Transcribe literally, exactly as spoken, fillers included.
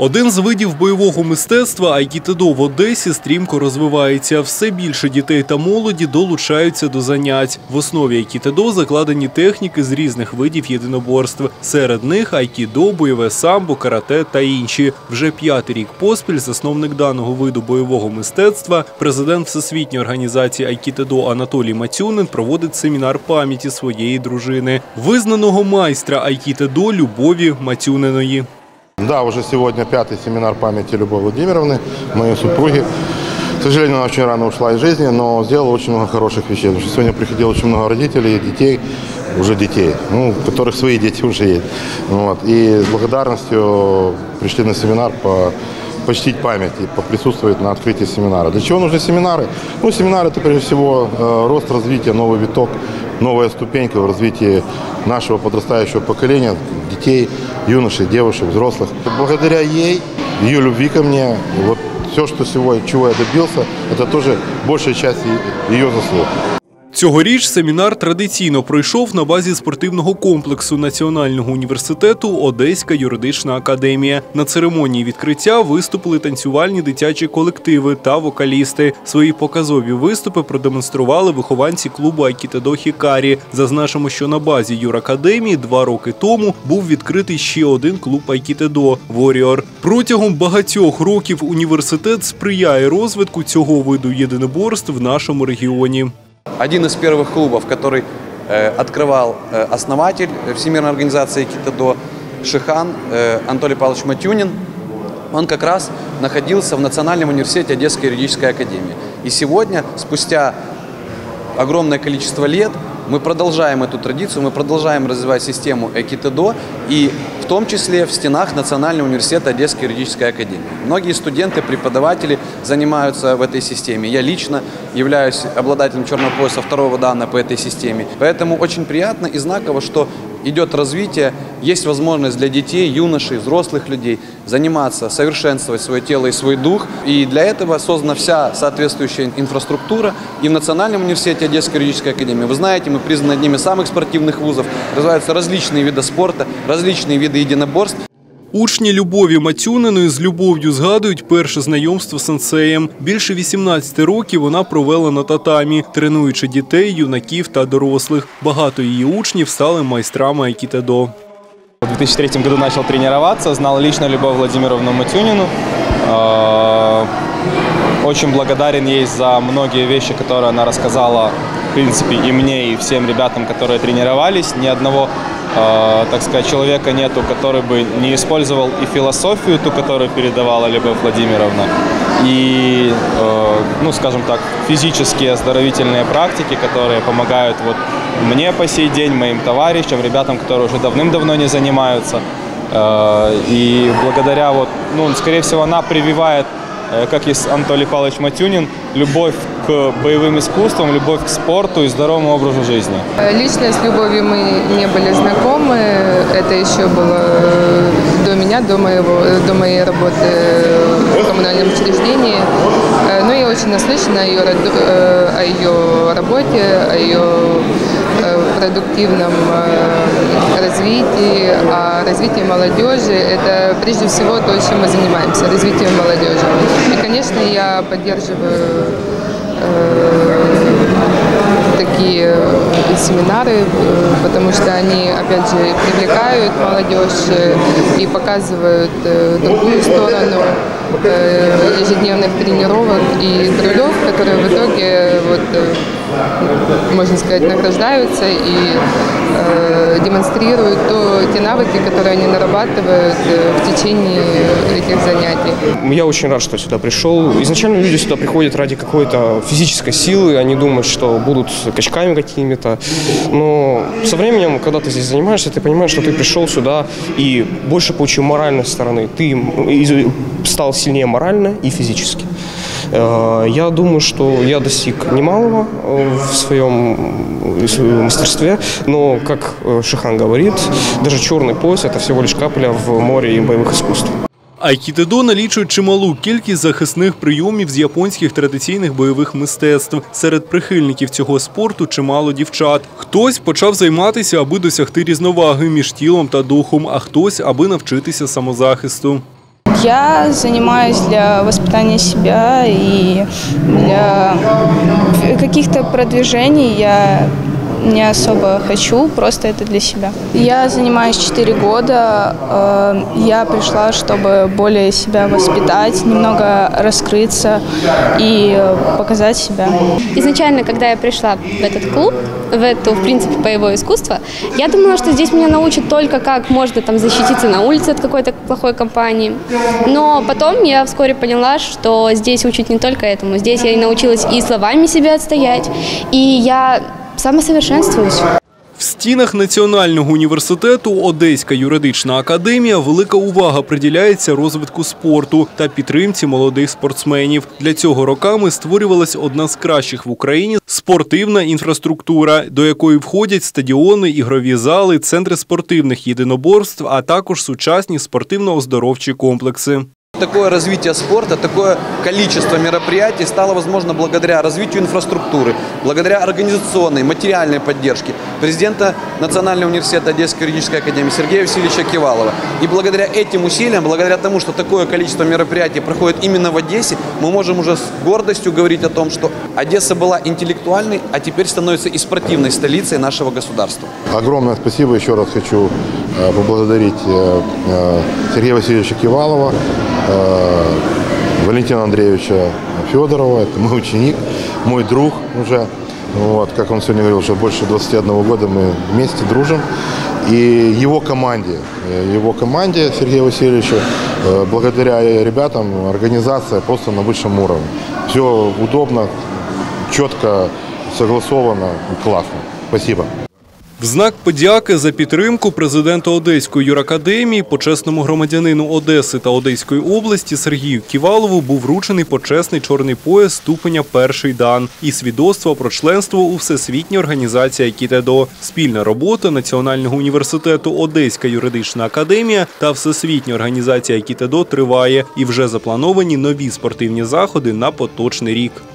Один з видів бойового мистецтва айкідо в Одесі стрімко розвивається. Все більше дітей та молоді долучаються до занять. В основі айкідо закладені техніки з різних видів єдиноборств. Серед них айкідо, бойове самбо, карате та інші. Вже п'ятий рік поспіль засновник даного виду бойового мистецтва, президент Всесвітньої організації айкідо Анатолій Матюнин проводить семінар пам'яті своєї дружини, визнаного майстра айкідо Любові Матюниної. Да, уже сегодня пятый семинар памяти Любови Владимировны, моей супруги. К сожалению, она очень рано ушла из жизни, но сделала очень много хороших вещей. Потому что сегодня приходило очень много родителей, детей, уже детей, ну, у которых свои дети уже есть. Вот. И с благодарностью пришли на семинар по почтить память и поприсутствовать на открытии семинара. Для чего нужны семинары? Ну, семинары – это прежде всего рост, развитие, новый виток, новая ступенька в развитии нашего подрастающего поколения, детей, юношей, девушек, взрослых. Благодаря ей, ее любви ко мне, вот все, что сегодня, чего я добился, это тоже большая часть ее заслуг. Цьогоріч семінар традиційно пройшов на базі спортивного комплексу Національного університету «Одеська юридична академія». На церемонії відкриття виступили танцювальні дитячі колективи та вокалісти. Свої показові виступи продемонстрували вихованці клубу айкідо «Хікарі». Зазначимо, що на базі юракадемії два роки тому був відкритий ще один клуб айкідо – «Воріор». Протягом багатьох років університет сприяє розвитку цього виду єдиноборств в нашому регіоні. Один из первых клубов, который э, открывал э, основатель Всемирной организации айкидо Шихан э, Анатолий Павлович Матюнин, он как раз находился в Национальном университете Одесской юридической академии. И сегодня, спустя огромное количество лет, мы продолжаем эту традицию, мы продолжаем развивать систему айкидо, и в том числе в стенах Национального университета Одесской юридической академии. Многие студенты, преподаватели занимаются в этой системе. Я лично являюсь обладателем черного пояса второго дана по этой системе. Поэтому очень приятно и знаково, что идет развитие, есть возможность для детей, юношей, взрослых людей заниматься, совершенствовать свое тело и свой дух. И для этого создана вся соответствующая инфраструктура. И в Национальном университете Одесской юридической академии, вы знаете, мы признаны одним из самых спортивных вузов. Развиваются различные виды спорта, различные виды единоборств. Учні Любові Матюниної з любов'ю згадують перше знайомство з сенсеєм. Більше вісімнадцяти років вона провела на татамі, тренуючи дітей, юнаків та дорослих. Багато її учнів стали майстрами айкідо. В две тысячи третьем году начал тренироваться, знал лично Любовь Владимировну Матюнину. Очень благодарен ей за многие вещи, которые она рассказала, в принципе, и мне, и всем ребятам, которые тренировались. Ни одного, так сказать, человека нету, который бы не использовал и философию, ту, которую передавала Любовь Владимировна, и, ну, скажем так, физические оздоровительные практики, которые помогают вот мне по сей день, моим товарищам, ребятам, которые уже давным-давно не занимаются. И благодаря, вот, ну, скорее всего, она прививает, как и Анатолий Павлович Матюнин, любовь к боевым искусствам, любовь к спорту и здоровому образу жизни. Лично с Любовью мы не были знакомы. Это еще было до меня, до, моего, до моей работы в коммунальном учреждении. Но я очень наслышана о ее, о ее работе, о ее продуктивном развитии, о развитии молодежи. Это прежде всего то, чем мы занимаемся, развитием молодежи. И, конечно, я поддерживаю такие семинары, потому что они, опять же, привлекают молодежь и показывают другую сторону ежедневных тренировок и трудов, которые в итоге, вот, можно сказать, награждаются и э, демонстрируют то, те навыки, которые они нарабатывают в течение этих занятий. Я очень рад, что сюда пришел. Изначально люди сюда приходят ради какой-то физической силы, они думают, что будут качками какими-то. Но со временем, когда ты здесь занимаешься, ты понимаешь, что ты пришел сюда и больше получил моральной стороны. Ты стал сильнее морально и физически. Я думаю, что я достиг немалого в своем, в своем мастерстве, но, как Шихан говорит, даже черный пояс – это всего лишь капля в море боевых искусств. Айкідо налічує чималу кількість захисних прийомів з японських традиційних бойових мистецтв. Серед прихильників цього спорту чимало дівчат. Хтось почав займатися, аби досягти різноваги між тілом та духом, а хтось, аби навчитися самозахисту. Я занимаюсь для воспитания себя и для каких-то продвижений. Я не особо хочу, просто это для себя. Я занимаюсь четыре года. Я пришла, чтобы более себя воспитать, немного раскрыться и показать себя. Изначально, когда я пришла в этот клуб, в эту, в принципе, боевое искусство, я думала, что здесь меня научат только, как можно там защититься на улице от какой-то плохой компании. Но потом я вскоре поняла, что здесь учат не только этому. Здесь я и научилась и словами себя отстоять, и я самосовершенствуюсь. В стінах Національного університету Одеська юридична академія велика увага приділяється розвитку спорту та підтримці молодих спортсменів. Для цього роками створювалась одна з кращих в Україні спортивна інфраструктура, до якої входять стадіони, ігрові зали, центри спортивних єдиноборств, а також сучасні спортивно-оздоровчі комплекси. Такое развитие спорта, такое количество мероприятий стало возможно благодаря развитию инфраструктуры, благодаря организационной, материальной поддержке президента Национального университета Одесской юридической академии Сергея Васильевича Кивалова. И благодаря этим усилиям, благодаря тому, что такое количество мероприятий проходит именно в Одессе, мы можем уже с гордостью говорить о том, что Одесса была интеллектуальной, а теперь становится и спортивной столицей нашего государства. Огромное спасибо. Еще раз хочу поблагодарить Сергея Васильевича Кивалова, Валентина Андреевича Федорова. Это мой ученик, мой друг уже. Вот, как он сегодня говорил, уже больше двадцати одного года мы вместе дружим. И его команде, его команде Сергея Васильевича, благодаря ребятам, организация просто на высшем уровне. Все удобно, четко, согласовано и классно. Спасибо. В знак подяки за підтримку президенту Одеської юракадемії, почесному громадянину Одеси та Одеської області Сергію Ківалову був вручений почесний чорний пояс ступеня «Перший дан» і свідоцтво про членство у Всесвітній організації Айкідо. Спільна робота Національного університету Одеська юридична академія та Всесвітня організація Айкідо триває і вже заплановані нові спортивні заходи на поточний рік.